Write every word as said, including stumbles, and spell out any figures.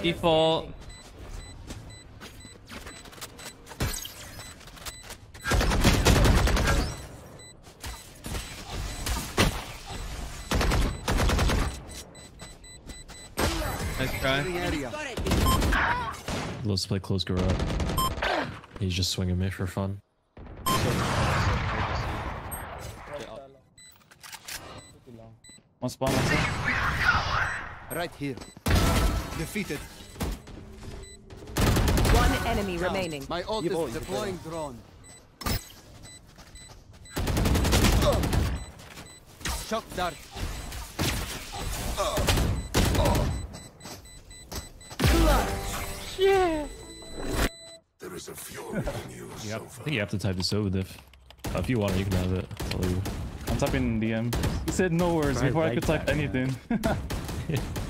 Default. Nice try. Let's play close garage. He's just swinging me for fun. One spawn. Right here. Defeated. One enemy Down. remaining. My ult is deploying drone. Shock dart. Yeah. There is a fury in you. Yeah, I think you have to type this over diff. Uh, if you want it, you can have it. I'll leave. I'm typing D M. He said no words I before I like could type that, anything.